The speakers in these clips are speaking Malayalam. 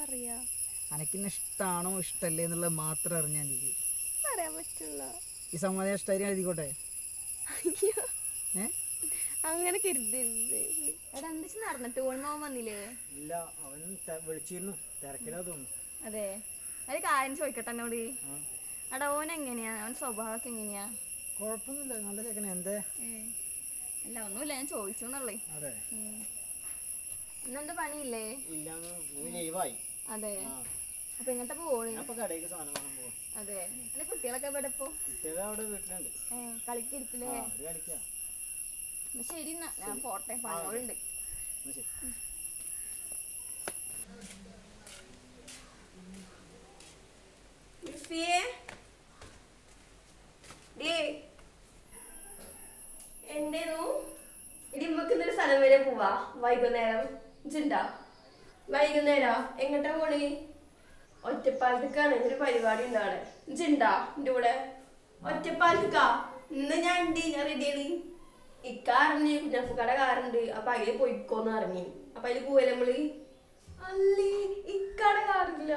പറയാ? അനക്കിന്നെ ഇഷ്ടമാണോ ഇഷ്ടല്ലേ എന്നുള്ളത് മാത്രം അറിഞ്ഞാൽ മതി. പറയാൻ പറ്റുള്ള ഈ സമ്മതം ഇഷ്ടമായി എഴുതിക്കോട്ടെ. അങ്ങനെ കരുതരുത്. എടാ എന്താ നടന്നിട്ട് ഓൺമാവൻ വന്നില്ലേ? ഇല്ല, അവൻ വിളിച്ചിരുന്നു, തിരക്കിലാ തോന്നുന്നു. അതെ, ഒരു കാര്യം ചോദിക്കട്ടെ എന്നോട്. എടാ ഓൻ എങ്ങനെയാ, അവൻ സ്വഭാവമൊക്കെ എങ്ങനെയാ? കുഴപ്പമൊന്നുമില്ല, നല്ല ചെക്കനെ. എന്തേ? അല്ല ഒന്നുമില്ല, ഞാൻ ചോദിച്ചു എന്നുള്ളേ. അതെ, ഇന്നെന്താ പണിയില്ലേ? ലീവായി. അതെ, അപ്പൊ എങ്ങോട്ടാ പോണേ? അതെ, എന്റെ കുട്ടികളൊക്കെ ഇവിടെ ഇപ്പൊ കളിക്കിരിക്കില്ലേ? ശരി, എന്നാ ഞാൻ പോട്ടെ, പണികളുണ്ട്. എന്തേന്നു ഇടി നമുക്ക് ഇന്നൊരു സ്ഥലം വരെ പോവാ വൈകുന്നേരം. ഇജ്ജുണ്ടാ? വൈകുന്നേരം എങ്ങോട്ടാ പോണേ? ഒറ്റപ്പാലത്തേക്കാണ്, ഒരു പരിപാടി ഉണ്ടാണ്. ഇജ്ജുണ്ടാ എന്റെ കൂടെ? ഒറ്റപ്പാലത്തേക്കാ? ഇന്ന് ഞാൻ ഉണ്ട്, ഞാൻ റെഡിയാണ്. ഇക്കാറിഞ്ഞ് കുഞ്ഞപ്പൂക്കട കാറുണ്ട്, അപ്പൊ അതില് പോയിക്കോന്ന് ഇറങ്ങി. അപ്പൊ അതില് പോവല്ലേ നമ്മള്? അല്ലേ, ഇക്കട കാറില്ല.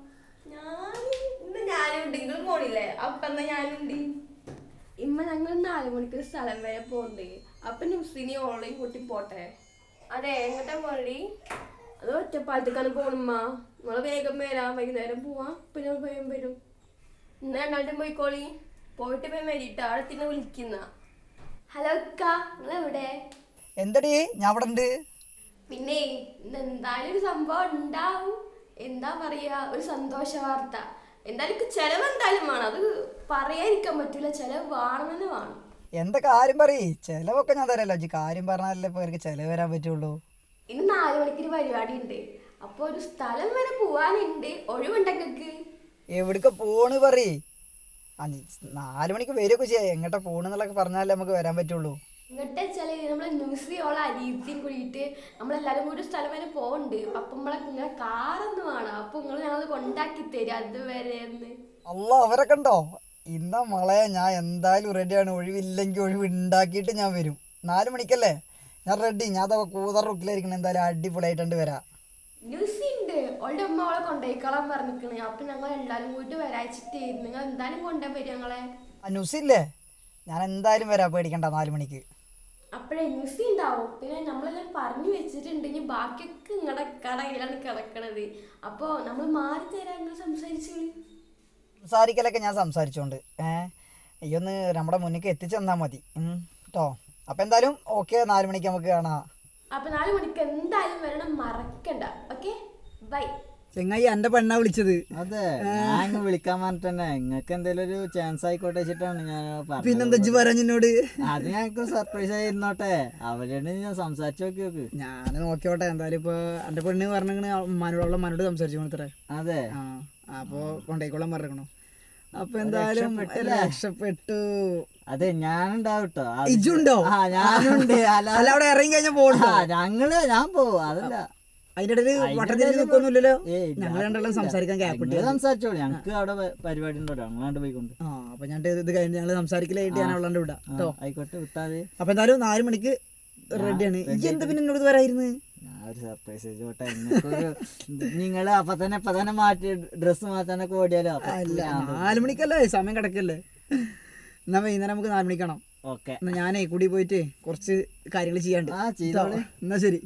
ഞാനും ഉണ്ട്, നിങ്ങൾ പോണില്ലേ? അപ്പൊ എന്നാ ഞാനുണ്ട്. ഇമ്മ ഞങ്ങൾ 4 മണിക്ക് സ്ഥലം വരെ പോണ്ടേ. അപ്പൊ നുസിനി ഓൺലൈൻ കൂട്ടി പോട്ടെ. അതെ, എങ്ങോട്ടാ പോണി? അത് ഒറ്റപ്പാലത്തേക്കാണ് പോണമ്മ. നിങ്ങള് വേഗം വരാം, വൈകുന്നേരം പോവാം. പിന്നെ വേഗം വരും. ഇന്ന് രണ്ടാമത്തെ പോയിക്കോളി. പോയിട്ട് പോയി വരിട്ട, അടുത്തിന്ന് വിളിക്കുന്ന. ഹലോ അക്ക, നിങ്ങൾ എവിടെ? എന്തടി, ഞാൻ അവിടെ ഉണ്ട്. പിന്നെ ഇന്ന് എന്തായാലും ഒരു സംഭവം ഉണ്ടാവും. എന്താ പറയാ, ഒരു സന്തോഷ വാർത്ത. എന്തായാലും ചെലവ് എന്തായാലും വേണം, അത് പറയാതിരിക്കാൻ പറ്റൂല. ചെലവ് വേണമെന്ന് വേണം. എന്താ കാര്യം പറയ്, ചെലവൊക്കെ ഞാൻ തരാലോ. കാര്യം പറഞ്ഞാലല്ലേ ഇപ്പൊ എനിക്ക് ചെലവ് വരാൻ പറ്റുള്ളൂ. ഇന്ന് 4 മണിക്കൊരു പരിപാടി ഉണ്ട്, അപ്പൊ ഒരു സ്ഥലം വരെ പോവാനുണ്ട്. ഒഴിവുണ്ടെങ്കിൽ എവിടേക്ക് പോണ് പറയ്. 4 മണിക്ക് വരികയൊക്കെ ചെയ്യാം. എങ്ങോട്ടാ പോണെന്നുള്ളതൊക്കെ പറഞ്ഞാലേ നമുക്ക് വരാൻ പറ്റുള്ളൂ. ഇങ്ങോട്ട് വെച്ചാല് നമ്മളെ ന്യൂസിയോളം അരീത്തിയും കൂടിയിട്ട് നമ്മളെല്ലാരും കൂടി ഒരു സ്ഥലം വരെ പോകണ്ട്. അപ്പൊ നിങ്ങളെ കാറൊന്ന് വേണം. അപ്പൊ നിങ്ങൾ ഞങ്ങൾ കൊണ്ടാക്കി തരും അതുവരെ. അല്ല, അവരൊക്കെ ഉണ്ടോ? ഇന്നാ മോളെ, ഞാൻ എന്തായാലും റെഡിയാണ്. ഒഴിവില്ലെങ്കിൽ ഒഴിവ് ഉണ്ടാക്കിയിട്ട് ഞാൻ വരും. 4 മണിക്കല്ലേ, ഞാൻ റെഡി. ഞാൻ അതൊക്കെ കൂതറ റുക്കിലായിരിക്കണം. എന്തായാലും അടിപൊളിയായിട്ടുണ്ട് വരാം. ന്യൂസി ഉണ്ട്, ഓളുടെ ഉമ്മ അവളെ കൊണ്ടുപോയിക്കോളാൻ പറഞ്ഞിരിക്കണേ. അപ്പൊ ഞങ്ങൾ എല്ലാരും കൂടി വരാച്ചിട്ട് നിങ്ങൾ എന്തായാലും കൊണ്ടുപോയി ഞങ്ങളെ. ആ ന്യൂസില്ലേ, ഞാൻ എന്തായാലും വരാം, പേടിക്കണ്ട. 4 മണിക്ക് അപ്പോഴേ ന്യൂസി ഉണ്ടാവും. പിന്നെ നമ്മളെല്ലാം പറഞ്ഞു വെച്ചിട്ടുണ്ടെങ്കിൽ ബാക്കിയൊക്കെ നിങ്ങളുടെ കടയിലാണ് കിടക്കണത്. അപ്പൊ നമ്മൾ മാറി തരാൻ നിങ്ങൾ സംസാരിച്ചോളി. സംസാരിക്കലൊക്കെ ഞാൻ സംസാരിച്ചോണ്ട് ഒന്ന് നമ്മുടെ മുന്നിലേക്ക് എത്തിച്ചു തന്നാൽ മതി കേട്ടോ. അപ്പം എന്തായാലും ഓക്കെ, 4 മണിക്ക് നമുക്ക് കാണാം. അപ്പൊ 4 മണിക്ക് എന്തായാലും വരണം, മറക്കണ്ട. Okay, bye. ചെങ്ങായി, എന്റെ പെണ്ണാ വിളിച്ചത്. അതെ, ഞാൻ വിളിക്കാൻ പറഞ്ഞിട്ട് തന്നെ നിങ്ങൾക്ക് എന്തെങ്കിലും ഒരു ചാൻസ് ആയിക്കോട്ടെ വെച്ചിട്ടാണ് ഞാൻ. പിന്നെന്താ പറഞ്ഞോട്? അത് ഞങ്ങൾക്ക് സർപ്രൈസ് ആയി ഇരുന്നോട്ടെ. അവരോട് ഞാൻ സംസാരിച്ചു നോക്കി. ഞാൻ നോക്കിയോട്ടെ. എന്തായാലും ഇപ്പൊ എന്റെ പെണ്ണ് പറഞ്ഞ ഉമ്മാനോടുള്ള മനോട് സംസാരിച്ചു കൊടുത്തേ. അതെ, അപ്പൊ കൊണ്ടേക്കോളാൻ പറഞ്ഞോ. അപ്പൊ എന്തായാലും രക്ഷപ്പെട്ടു. അതെ, ഞാനുണ്ടാവും കേട്ടോ. ഇജുണ്ടോ? ഞാനുണ്ട്. അല്ല, അവിടെ ഇറങ്ങി കഴിഞ്ഞാൽ പോകണ്ടോ? ഞാൻ പോവും. അതല്ല, അതിന്റെ ഇടയിൽ വട്ടത്തിൽ നിൽക്കൊന്നുമില്ലല്ലോ. ഞങ്ങൾ രണ്ടാളും സംസാരിക്കാൻ ഗ്യാപ്പിട്ട് സംസാരിച്ചോളൂ. ഞങ്ങൾക്ക് അവിടെ പരിപാടി ഉണ്ടോ, ഞങ്ങളാണ്ട് പോയിക്കൊണ്ട്. അപ്പൊ ഞാൻ ഇത് കഴിഞ്ഞ് ഞങ്ങള് സംസാരിക്കലായിട്ട് ഞാൻ ഉള്ളാണ്ട് വിടാം കേട്ടോ. ആയിക്കോട്ടെ, വിട്ടാതെ. അപ്പൊ എന്തായാലും 4 മണിക്ക് റെഡിയാണ്. ഈ എന്താ പിന്നെ എന്നോട് വരായിരുന്നു? ഒരു സർപ്രൈസ് ചോട്ടെ. നിങ്ങള് അപ്പൊ തന്നെ മാറ്റി ഡ്രസ്സ് മാറ്റാനൊക്കെ ഓടിയാലോ? അല്ല, 4 മണിക്കല്ലേ, സമയം കിടക്കല്ലേ. എന്നാ വൈകുന്നേരം നമുക്ക് 4 മണിക്കണം. ഓക്കെ, എന്നാ ഞാനേ കൂടി പോയിട്ട് കുറച്ച് കാര്യങ്ങൾ ചെയ്യാണ്ട്. എന്നാ ശരി.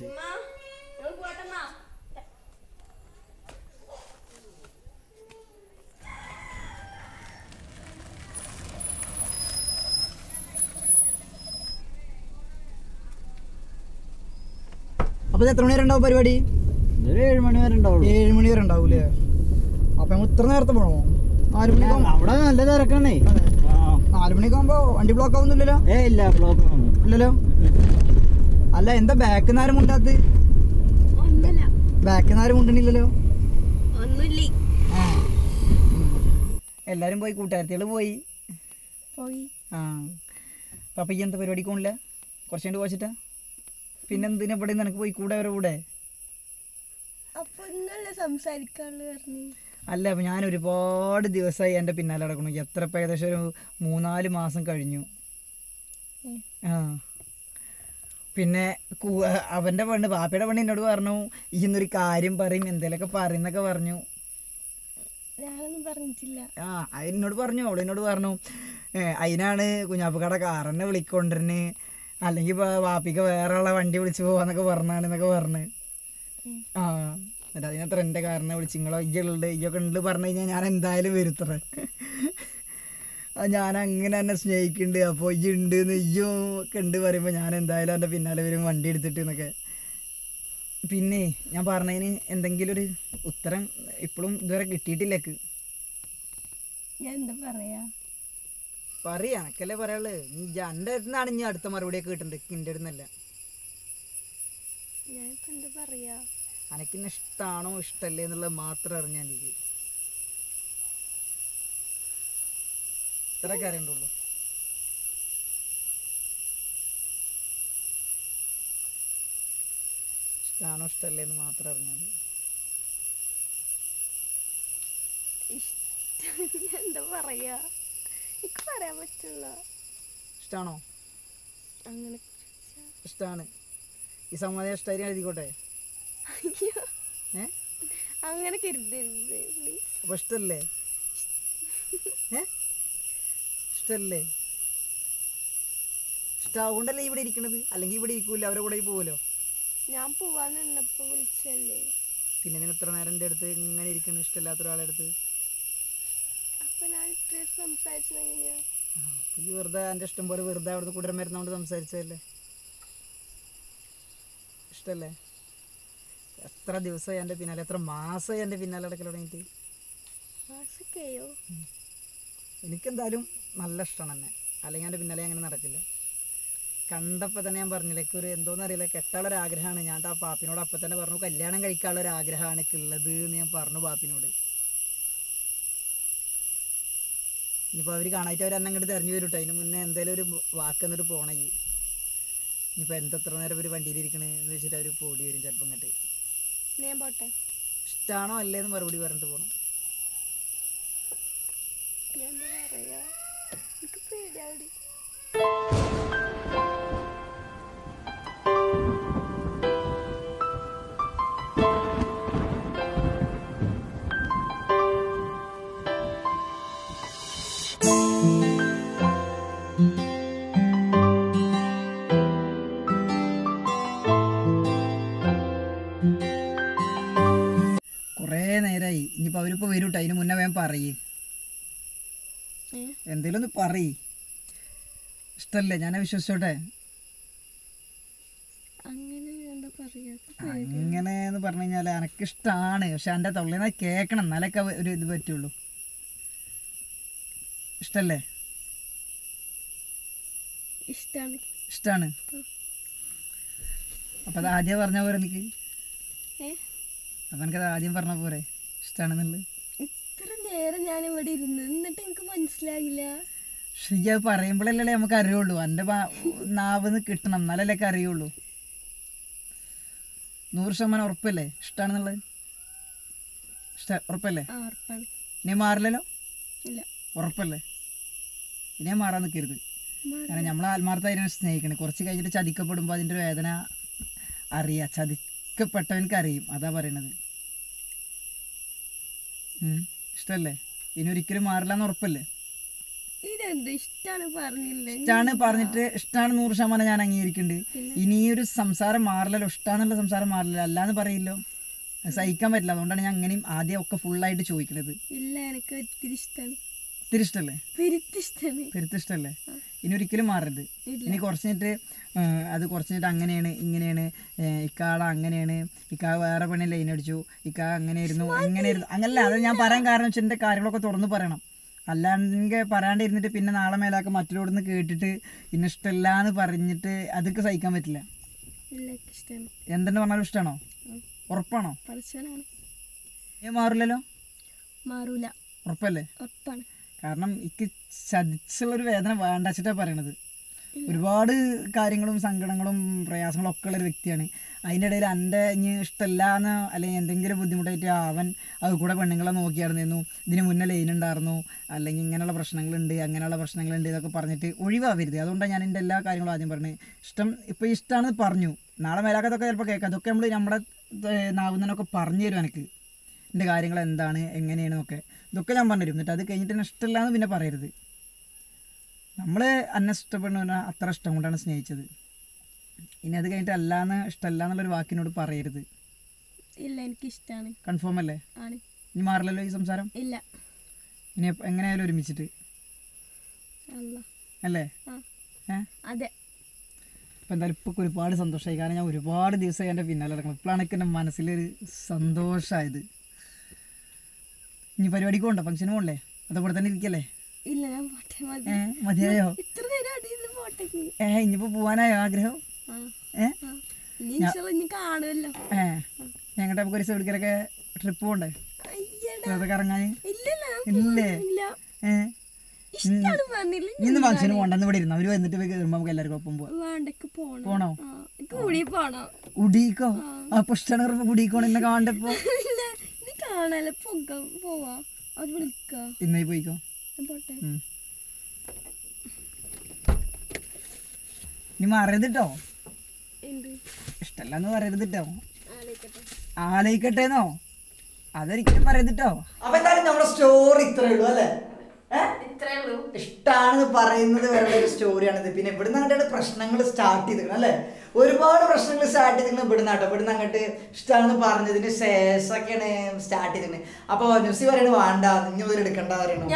അപ്പൊ എത്ര മണി വരെ ഉണ്ടാവും പരിപാടി? 7 മണി വരെ ഉണ്ടാവും. 7 മണി വരെ ഉണ്ടാവൂലേ? അപ്പൊ നമ്മൾ ഇത്ര നേരത്തെ പോകണോ? 4 മണിക്ക് അവിടെ നല്ല തിരക്കാണേ. 4 മണിക്കാകുമ്പോ വണ്ടി ബ്ലോക്ക് ആവുന്നില്ലല്ലോ? ഇല്ല, ബ്ലോക്ക് ഇല്ലല്ലോ. അല്ല, എന്താ ബാക്കിൽ നിന്ന് ആരും മുണ്ടാത്ത? ബാക്കിൽ നിന്ന് ആരും മുണ്ടണില്ലല്ലോ. എല്ലാരും പോയി, കൂട്ടുകാരത്തികള് പോയി. അപ്പൊ ഈ എന്താ പരിപാടിക്ക് പോണില്ല? കുറച്ചു കണ്ട് പോച്ചിട്ടാ. പിന്നെന്തിനാ ഇവിടെ നിനക്ക് പോയി കൂടെ അവരെ കൂടെ? അല്ല, അപ്പൊ ഞാൻ ഒരുപാട് ദിവസമായി എൻ്റെ പിന്നാലെ നടക്കണു. എത്ര ഇപ്പം ഏകദേശം ഒരു 3-4 മാസം കഴിഞ്ഞു. പിന്നെ അവൻ്റെ പെണ്ണ് ബാപ്പയുടെ പെണ്ണ് എന്നോട് പറഞ്ഞു ഈ ഇന്നൊരു കാര്യം പറയും എന്തേലൊക്കെ പറയുന്നൊക്കെ പറഞ്ഞു. ഞാനൊന്നും പറഞ്ഞിട്ടില്ല. എന്നോട് പറഞ്ഞു, അവളെന്നോട് പറഞ്ഞു അതിനാണ് കുഞ്ഞാപ്പക്കട കാറന്നെ വിളിക്കൊണ്ടിരുന്ന്, അല്ലെങ്കിൽ വാപ്പിക്ക് വേറെ ഉള്ള വണ്ടി വിളിച്ച് പോവാന്നൊക്കെ പറഞ്ഞാണെന്നൊക്കെ പറഞ്ഞ്. എന്നിട്ട് അതിനത്ര എൻ്റെ കാറിനെ വിളിച്ച് നിങ്ങളോ ഇയ്യുണ്ട് ഇയ്യൊക്കെ ഉണ്ട് പറഞ്ഞു കഴിഞ്ഞാൽ ഞാൻ എന്തായാലും വരുത്തറേ. ഞാൻ അങ്ങനെ തന്നെ സ്നേഹിക്കുന്നുണ്ട്, അപ്പോൾ ഇയ്യ് ഉണ്ട് എന്ന് ഇയ്യോ ഒക്കെ ഉണ്ട് പറയുമ്പോൾ ഞാൻ എന്തായാലും എൻ്റെ പിന്നാലെ വരും വണ്ടി എടുത്തിട്ട് എന്നൊക്കെ. പിന്നെ ഞാൻ പറഞ്ഞതിന് എന്തെങ്കിലും ഒരു ഉത്തരം ഇപ്പോഴും ഇതുവരെ കിട്ടിയിട്ടില്ലേക്ക്. ഞാൻ എന്താ പറയാ എനിക്കല്ലേ പറയാനുള്ളത്. എൻ്റെ അടുത്ത് നിന്നാണ് ഇനി അടുത്ത മറുപടിയൊക്കെ കിട്ടുന്നുണ്ട്, എൻ്റെ അടുത്ത് നിന്നല്ല. അനക്കിന്നെ ഇഷ്ടമാണോ ഇഷ്ടമല്ലേ എന്നുള്ളത് മാത്രം അറിഞ്ഞാൽ എനിക്ക് ഇത്രയൊക്കെ അറിയണ്ടുള്ളൂ. ഇഷ്ടമാണോ ഇഷ്ടമല്ലേ എന്ന് മാത്രം അറിഞ്ഞാൽ എന്താ പറയാ, എനിക്ക് പറയാൻ പറ്റുള്ള. ഇഷ്ടമാണോ? അങ്ങനെ ഇഷ്ടമാണ്. ഈ സമ്മതം ഇഷ്ടമായി എഴുതിക്കോട്ടെ. അങ്ങനെ കരുതരുത് പ്ലീസ്. അപ്പൊ ഇഷ്ടല്ലേ? ഇഷ്ടല്ലേ? ഇഷ്ടാവുകൊണ്ടല്ലേ ഇവിടെ ഇരിക്കണത്, അല്ലെങ്കിൽ ഇവിടെ ഇരിക്കൂല, അവരെ കൂടെ പോവല്ലോ. ഞാൻ പോവാൻ നിന്നപ്പോ വിളിച്ചല്ലേ. പിന്നെ നീ എത്ര നേരം എൻ്റെ അടുത്ത് ഇങ്ങനെ ഇരിക്കുന്നു ഇഷ്ടമില്ലാത്ത ഒരാളെ അടുത്ത്? അപ്പൊ ഞാൻ സംസാരിച്ചത് എങ്ങനെയാ? ഈ വെറുതെ എൻ്റെ ഇഷ്ടം പോലെ വെറുതെ അവിടുന്ന് കുടരം വരുന്നോണ്ട് സംസാരിച്ചതല്ലേ. ഇഷ്ടല്ലേ? എത്ര ദിവസമായി എൻ്റെ പിന്നാലെ, എത്ര മാസമായി എൻ്റെ പിന്നാലെ അടക്കൽ തുടങ്ങിയിട്ട്? എനിക്കെന്തായാലും നല്ല ഇഷ്ടമാണ് എന്നെ, അല്ലെങ്കിൽ എൻ്റെ പിന്നാലെ അങ്ങനെ നടക്കില്ല. കണ്ടപ്പോൾ തന്നെ ഞാൻ പറഞ്ഞില്ല, ഒരു എന്തോന്നറിയില്ല കെട്ടാനുള്ളൊരാഗ്രഹമാണ്. ഞാൻ ആ പാപ്പിനോട് അപ്പം തന്നെ പറഞ്ഞു കല്യാണം കഴിക്കാനുള്ളൊരാഗ്രഹമാണ് ഉള്ളത് എന്ന് ഞാൻ പറഞ്ഞു പാപ്പിനോട്. ഇനിയിപ്പോൾ അവർ കാണായിട്ട് അവർ എന്നെ അങ്ങോട്ട് തിരഞ്ഞു വരും കേട്ടോ. അതിന് മുന്നേ എന്തായാലും ഒരു വാക്ക് എന്നിട്ട് പോകണേ. ഇനിയിപ്പോൾ എത്ര നേരം ഒരു വണ്ടിയിലിരിക്കണെന്ന് വെച്ചിട്ട് അവർ പോടി വരും ചിലപ്പോൾ ഇങ്ങോട്ട്. പോട്ടെ, ഇഷ്ടമാണോ അല്ലേന്ന് മറുപടി പറഞ്ഞിട്ട് പോകണം. കുറേ നേരമായി. ഇനിയിപ്പോൾ അവരിപ്പോൾ വരും കേട്ടോ. അതിന് മുന്നേ വേഗം പറയേ, എന്തേലും ഒന്ന് പറയ്. ഇഷ്ടല്ലേ? ഞാനെ വിശ്വസിച്ചോട്ടെ. അങ്ങനെന്ന് പറഞ്ഞു കഴിഞ്ഞാൽ എനക്കിഷ്ടമാണ്, പക്ഷെ എൻ്റെ തൊള്ളിന്ന് കേൾക്കണം, എന്നാലൊക്കെ ഒരു ഇത് പറ്റുള്ളൂ. ഇഷ്ടല്ലേ? ഇഷ്ടമാണ്. അപ്പം അത് ആദ്യം പറഞ്ഞ പോരെ എനിക്ക്? അപ്പം എനിക്കത് ആദ്യം പറഞ്ഞ പോരെ ഇഷ്ടമാണെന്നുള്ളത്? ഇത്ര നേരം ഞാൻ ഇവിടെ ഇരുന്ന് എന്നിട്ട് എനിക്ക് മനസ്സിലായില്ല. പക്ഷെ പറയുമ്പോഴല്ലേ നമുക്ക് അറിയുള്ളൂ. എൻ്റെ നാവിന്ന് കിട്ടണം, എന്നാലല്ലേ അറിയുള്ളൂ. 100% ഉറപ്പല്ലേ ഇഷ്ടമാണെന്നുള്ളത്? ഉറപ്പല്ലേ? ഇനി മാറില്ലല്ലോ? ഉറപ്പല്ലേ? ഇനി മാറാൻ നിൽക്കരുത്. കാരണം നമ്മൾ ആത്മാർത്ഥമായിട്ട് സ്നേഹിക്കണേ. കുറച്ച് കഴിഞ്ഞിട്ട് ചതിക്കപ്പെടുമ്പോൾ അതിൻ്റെ ഒരു വേദന അറിയാം. ചതിക്കപ്പെട്ടവനക്ക് അറിയും. അതാ പറയണത്. ഇഷ്ടല്ലേ? ഇനി ഒരിക്കലും മാറില്ല എന്ന് ഉറപ്പല്ലേ? ഇഷ്ടമാണ് പറഞ്ഞിട്ട് ഇഷ്ടമാണ് 100% ഞാൻ അംഗീകരിക്കുന്നുണ്ട്. ഇനി ഒരു സംസാരം മാറില്ലല്ലോ, ഇഷ്ടമാണെന്നുള്ള സംസാരം മാറില്ലല്ലോ, അല്ലാന്ന് പറയില്ലോ. സഹിക്കാൻ പറ്റില്ല. അതുകൊണ്ടാണ് ഞാൻ അങ്ങനെയും ആദ്യം ഒക്കെ ഫുള്ളായിട്ട് ചോദിക്കണത്. ഒത്തിരി ഇഷ്ടല്ലേ? പെരുത്തിഷ്ടല്ലേ? ഇനി ഒരിക്കലും മാറരുത്. ഇനി കുറച്ചിട്ട് അത് കുറച്ചിട്ട് അങ്ങനെയാണ് ഇങ്ങനെയാണ്, ഇക്കാള അങ്ങനെയാണ്, ഇക്കാ വേറെ പെണ്ണെ ലൈൻ അടിച്ചു, ഇക്കാ അങ്ങനെയായിരുന്നു ഇങ്ങനെയായിരുന്നു, അങ്ങനല്ല. അത് ഞാൻ പറയാൻ കാരണം വെച്ചാൽ എൻ്റെ കാര്യങ്ങളൊക്കെ തുറന്ന് പറയണം. അല്ലാണ്ടെങ്കിൽ പറയാണ്ടിരുന്നിട്ട് പിന്നെ നാളെ മേലാക്കെ മറ്റൊരോടൊന്ന് കേട്ടിട്ട് ഇന്ന ഇഷ്ടമല്ല എന്ന് പറഞ്ഞിട്ട് അതൊക്കെ സഹിക്കാൻ പറ്റില്ല. എന്തെന്ന് പറഞ്ഞാലും ഇഷ്ടമാണോ? ഉറപ്പാണോ? മാറില്ലല്ലോ? ഉറപ്പല്ലേ? കാരണം എനിക്ക് ചതിച്ചുള്ളൊരു വേദന വേണ്ട വെച്ചിട്ടാണ് പറയണത്. ഒരുപാട് കാര്യങ്ങളും സങ്കടങ്ങളും പ്രയാസങ്ങളും ഒക്കെ ഉള്ളൊരു വ്യക്തിയാണ്. അതിൻ്റെ ഇടയിൽ എൻ്റെ ഇനി ഇഷ്ടമല്ല എന്ന് അല്ലെങ്കിൽ എന്തെങ്കിലും ബുദ്ധിമുട്ടായിട്ട് അവൻ അത് കൂടെ പെണ്ണുങ്ങളെ നോക്കിയായിരുന്നു, ഇതിന് മുന്നേ ലൈൻ ഉണ്ടായിരുന്നു, അല്ലെങ്കിൽ ഇങ്ങനെയുള്ള പ്രശ്നങ്ങളുണ്ട് അങ്ങനെയുള്ള പ്രശ്നങ്ങളുണ്ട് ഇതൊക്കെ പറഞ്ഞിട്ട് ഒഴിവാവരുത്. അതുകൊണ്ടാണ് ഞാൻ എൻ്റെ എല്ലാ കാര്യങ്ങളും ആദ്യം പറഞ്ഞത്. ഇപ്പോൾ ഇഷ്ടമാണെന്ന് പറഞ്ഞു, നാളെ മേലാക്കത്തൊക്കെ ചിലപ്പോൾ കേൾക്കാം. അതൊക്കെ നമ്മൾ നമ്മുടെ നാവുന്നതിനൊക്കെ പറഞ്ഞു തരും എനിക്ക് എൻ്റെ കാര്യങ്ങൾ എന്താണ് എങ്ങനെയാണെന്നൊക്കെ. ഇതൊക്കെ ഞാൻ പറഞ്ഞു തരും. എന്നിട്ട് അത് കഴിഞ്ഞിട്ട് എന്നെ ഇഷ്ടമില്ല എന്ന് പിന്നെ പറയരുത്. നമ്മൾ എന്നെ ഇഷ്ടപ്പെടുന്ന അത്ര ഇഷ്ടം കൊണ്ടാണ് സ്നേഹിച്ചത്. ഇനി അത് കഴിഞ്ഞിട്ട് അല്ലാന്ന് ഇഷ്ടമല്ല എന്നുള്ളൊരു വാക്കിനോട് പറയരുത്. ഇല്ല, എനിക്ക് ഇഷ്ടമാണ്. കൺഫേം അല്ലേ? ആണ്. ഇനി മാറില്ലല്ലോ ഈ സംസാരം? ഇല്ല. ഇനി എങ്ങനെയായാലും ഒരുമിച്ചിട്ട് അല്ലേ? അതെ. അപ്പം എന്തായാലും ഇപ്പോൾ ഒരുപാട് സന്തോഷമായി. കാരണം ഞാൻ ഒരുപാട് ദിവസമായി എൻ്റെ പിന്നാലെ നടക്കണം. ഇപ്പോഴാണ് എനിക്ക് എൻ്റെ മനസ്സിലൊരു സന്തോഷമായത്. ഇനി പരിപാടിക്ക് പോകണ്ടോ? ഫംഗ്ഷന് പോകണ്ടേ? അതേപോലെ തന്നെ ഇരിക്കല്ലേ? ഇല്ല, ഞാൻ പോട്ടെ. മതിയായോ? ഇത്ര നേരം അടിയിൽ പോട്ടെ. ഇനിയിപ്പോൾ പോകാനായോ ആഗ്രഹം? കാണുമല്ലോ. ഞങ്ങളുടെ നമുക്ക് ഒരു എവിടേക്കൊക്കെ ട്രിപ്പ് പോകണ്ടേ? അതൊക്കെ ഇറങ്ങാൻ ഇല്ലേ? ഇന്ന് ഫംഗ്ഷന് പോകണ്ടെന്ന് ഇവിടെ ഇരുന്നു. അവര് വന്നിട്ട് കയറുമ്പോ നമുക്ക് എല്ലാവർക്കും ഒപ്പം പോണോ? ഉടിക്കോ? അപ്പൊ ഇഷ്ടമാണ് കുടിക്കോണോ? എന്നെ കാണണ്ടപ്പോ ഇന്നായി പോയിക്കോ. ഇനി മറരുതിട്ടോ, ഇഷ്ടല്ലെന്ന് പറയരുതിട്ടോ. ആലോചിക്കട്ടേന്നോ? അതൊരിക്കലും പറയരുതിട്ടോ. അപ്പൊ എന്തായാലും നമ്മുടെ സ്റ്റോറി ഇത്രേ ഉള്ളൂ അല്ലേ? ഇഷ്ടാണെന്ന് പറയുന്നത് വരെ ഒരു സ്റ്റോറിയാണിത്. പിന്നെ ഇവിടുന്ന് അങ്ങോട്ട് പ്രശ്നങ്ങൾ സ്റ്റാർട്ട് ചെയ്തിരിക്കണം അല്ലേ? ഒരുപാട് പ്രശ്നങ്ങൾ സ്റ്റാർട്ട് ചെയ്തിരിക്കണം ഇവിടുന്ന് കേട്ടോ. ഇവിടുന്ന് അങ്ങോട്ട് ഇഷ്ടമാണെന്ന് പറഞ്ഞതിന് ശേഷമൊക്കെയാണ് സ്റ്റാർട്ട് ചെയ്തിരുന്നത്. അപ്പൊ ന്യൂസി പറയണ വേണ്ട, നിന്നെ മുതൽ എടുക്കണ്ട പറയണു.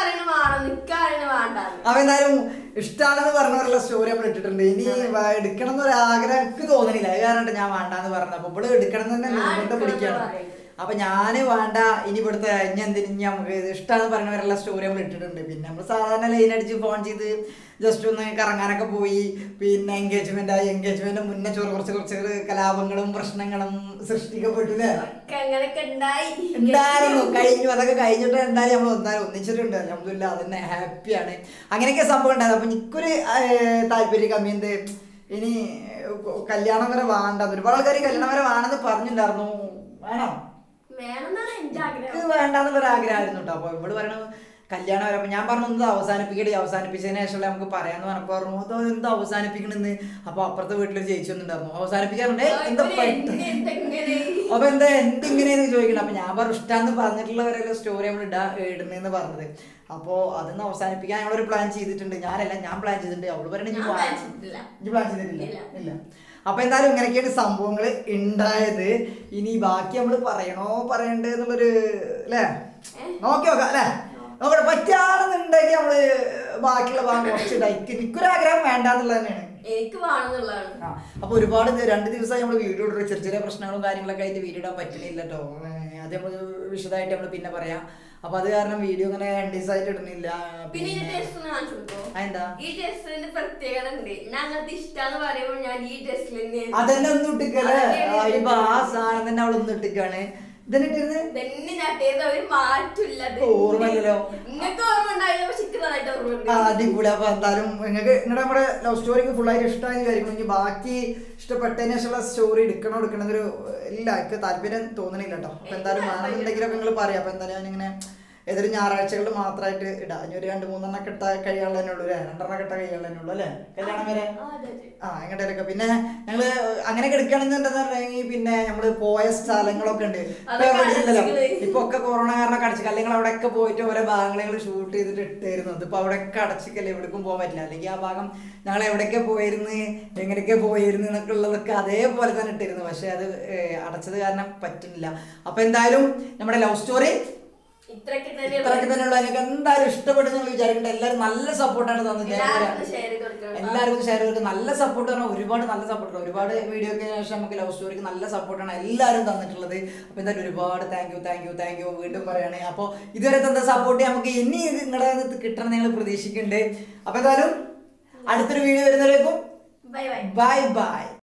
അപ്പൊ എന്തായാലും ഇഷ്ടമാണെന്ന് പറഞ്ഞവരുള്ള സ്റ്റോറി നമ്മൾ ഇട്ടിട്ടുണ്ട്. ഇനി എടുക്കണം എന്നൊരാഗ്രഹം എനിക്ക് തോന്നണില്ല. അത് കാരണം ഞാൻ വേണ്ടാന്ന് പറഞ്ഞത്. അപ്പൊ ഇവിടെ എടുക്കണം എന്ന് തന്നെ നിർബന്ധം പിടിക്കണം. അപ്പൊ ഞാന് വേണ്ട, ഇനി ഇവിടുത്തെ ഇനി എന്തിന് നമുക്ക് ഇഷ്ടമാണെന്ന് പറഞ്ഞവരെല്ലാം സ്റ്റോറി നമ്മൾ ഇട്ടിട്ടുണ്ട്. പിന്നെ നമ്മൾ സാധാരണ ലൈൻ അടിച്ച് ഫോൺ ചെയ്ത് ജസ്റ്റ് ഒന്ന് കറങ്ങാനൊക്കെ പോയി. പിന്നെ എൻഗേജ്മെന്റ് ആയി. എൻഗേജ്മെന്റ് മുന്നേ കുറച്ച് കലാപങ്ങളും പ്രശ്നങ്ങളും സൃഷ്ടിക്കപ്പെട്ടില്ലേ? ഉണ്ടായിരുന്നു. കഴിഞ്ഞു. അതൊക്കെ കഴിഞ്ഞിട്ട് എന്തായാലും നമ്മൾ ഒന്നിച്ചിട്ടുണ്ട്. അൽഹംദുലില്ലാ, അതന്നെ ഹാപ്പിയാണ്. അങ്ങനെയൊക്കെ സംഭവം ഉണ്ടായത്. അപ്പൊ എനിക്കൊരു താല്പര്യം കമ്മി എന്ത്, ഇനി കല്യാണം വരെ വേണ്ട. ഒരുപാട് ആൾക്കാർ കല്യാണം വരെ വേണമെന്ന് പറഞ്ഞിട്ടുണ്ടായിരുന്നു. വേണോ? വേണ്ടാന്ന് ഒരു ആഗ്രഹമായിരുന്നു കേട്ടോ. അപ്പൊ ഇവിടെ പറയണത് കല്യാണം വരെ. അപ്പൊ ഞാൻ പറഞ്ഞു ഒന്ന് അവസാനിപ്പിക്കട്ടെ, അവസാനിപ്പിച്ചതിന് ശേഷം നമുക്ക് പറയാന്ന് പറഞ്ഞപ്പോ പറഞ്ഞു അതോ എന്ത് അവസാനിപ്പിക്കണെന്ന്. അപ്പൊ അപ്പുറത്തെ വീട്ടിലൊരു ചേച്ചി ഒന്നുണ്ടായിരുന്നു, അവസാനിപ്പിക്കാറുണ്ട് എന്താ അപ്പൊ എന്താ എന്തിങ്ങനെയെന്ന് ചോദിക്കണം. അപ്പൊ ഞാൻ പറഞ്ഞു ഇഷ്ടാന്ന് പറഞ്ഞിട്ടുള്ളവരെല്ലാം സ്റ്റോറി നമ്മൾ ഇടുന്നെന്ന് പറഞ്ഞത്. അപ്പോ അതൊന്ന് അവസാനിപ്പിക്കാൻ ഞങ്ങളൊരു പ്ലാൻ ചെയ്തിട്ടുണ്ട്. ഞാൻ പ്ലാൻ ചെയ്തിട്ടുണ്ട്. അവള് പറയണേ നീ പ്ലാൻ ചെയ്തിട്ടില്ല? ഇല്ല. അപ്പൊ എന്തായാലും ഇങ്ങനെയൊക്കെയാണ് സംഭവങ്ങൾ ഉണ്ടായത്. ഇനി ബാക്കി നമ്മള് പറയണ്ടേ എന്നുള്ളൊരു അല്ലേ, നോക്കി നോക്കാം അല്ലെ? നോക്കട്ടെ, പറ്റാണെന്നുണ്ടെങ്കിൽ നമ്മള് ബാക്കിയുള്ള ഭാഗം കുറച്ച് എനിക്കൊരാഗ്രഹം വേണ്ടാന്നുള്ളത് തന്നെയാണ്. അപ്പൊ ഒരുപാട് 2 ദിവസമായി നമ്മള് വീഡിയോ ഇടുന്നത്. ചെറിയ പ്രശ്നങ്ങളും കാര്യങ്ങളൊക്കെ ആയിട്ട് വീഡിയോ ഇടാൻ പറ്റുന്നില്ല കേട്ടോ. അത് നമ്മള് വിശദമായിട്ട് നമ്മള് പിന്നെ പറയാം. അപ്പൊ അത് കാരണം വീഡിയോ ഇങ്ങനെ 2 ദിവസമായിട്ട് ഇടുന്നില്ല. അതന്നെ ഒന്നും ഇട്ടിക്കല്ലേ? ഇപ്പൊ ആ സാധനം തന്നെ അവളൊന്നും ഇട്ടിക്കാണ്. ഓർമ്മല്ലോ അടിപൊളി. അപ്പൊ എന്തായാലും നിങ്ങൾക്ക് നമ്മുടെ ലവ് സ്റ്റോറിക്ക് ഫുൾ ആയിട്ട് ഇഷ്ടമായി വിചാരിക്കണം. ഇനി ബാക്കി ഇഷ്ടപ്പെട്ടതിന് ശേഷമുള്ള സ്റ്റോറി എടുക്കണമെന്നൊരു ഇല്ല, എനിക്ക് താല്പര്യം തോന്നണില്ല കേട്ടോ. അപ്പൊ എന്തായാലും വേണമെന്നുണ്ടെങ്കിലൊക്കെ നിങ്ങൾ പറയാം. അപ്പൊ എന്തായാലും ഞാനിങ്ങനെ ഏതൊരു ഞായറാഴ്ചകളിൽ മാത്രമായിട്ട് ഇടാം. ഇനി ഒരു 2-3 കെട്ട കഴിയാനുള്ള തന്നെ ഉള്ളൂ, 2 കെട്ട കഴിയാനുള്ള തന്നെ ഉള്ളൂ അല്ലേ കല്യാണം വരെ? എങ്ങോട്ടേലൊക്കെ പിന്നെ ഞങ്ങള് അങ്ങനെയൊക്കെ എടുക്കണമെന്നുണ്ടെന്നുണ്ടെങ്കിൽ പിന്നെ നമ്മള് പോയ സ്ഥലങ്ങളൊക്കെ ഉണ്ട്. ഇപ്പൊ എവിടെയില്ലല്ലോ, ഇപ്പൊ ഒക്കെ കൊറോണ കാരണം അടച്ചിക്ക. അല്ലെങ്കിൽ അവിടെ ഒക്കെ പോയിട്ട് ഓരോ ഭാഗങ്ങൾ ഷൂട്ട് ചെയ്തിട്ട് ഇട്ടായിരുന്നു. ഇതിപ്പോ അവിടെ ഒക്കെ അടച്ചിക്കല്ലേ, എവിടേക്കും പോകാൻ പറ്റില്ല. അല്ലെങ്കിൽ ആ ഭാഗം ഞങ്ങൾ എവിടെയൊക്കെ പോയിരുന്നു, എങ്ങനെയൊക്കെ പോയിരുന്നു എന്നൊക്കെ ഉള്ളതൊക്കെ അതേപോലെ തന്നെ ഇട്ടിരുന്നു. പക്ഷെ അത് അടച്ചത് കാരണം പറ്റുന്നില്ല. അപ്പൊ എന്തായാലും നമ്മുടെ ലവ് സ്റ്റോറി ഇത്രയൊക്കെ തന്നെയുള്ള എനിക്ക് എന്തായാലും ഇഷ്ടപ്പെടുന്ന വിചാരിക്കണ്ട. എല്ലാവരും നല്ല സപ്പോർട്ടാണ് തന്നത്. എല്ലാവർക്കും ഷെയർ ചെയ്തിട്ട് നല്ല സപ്പോർട്ടാണ്. ഒരുപാട് നല്ല സപ്പോർട്ടാണ്. ഒരുപാട് വീഡിയോക്ക് ശേഷം നമുക്ക് ലവ് സ്റ്റോറിക്ക് നല്ല സപ്പോർട്ടാണ് എല്ലാവരും തന്നിട്ടുള്ളത്. അപ്പൊ എന്തായാലും ഒരുപാട് താങ്ക് യു വീണ്ടും പറയാണ്. അപ്പോൾ ഇതുവരെ തന്ന സപ്പോർട്ട് നമുക്ക് ഇനി നിങ്ങളെ കിട്ടണം നിങ്ങൾ പ്രതീക്ഷിക്കുന്നുണ്ട്. അപ്പൊ എന്തായാലും അടുത്തൊരു വീഡിയോ വരുന്നവരേക്കും ബൈ.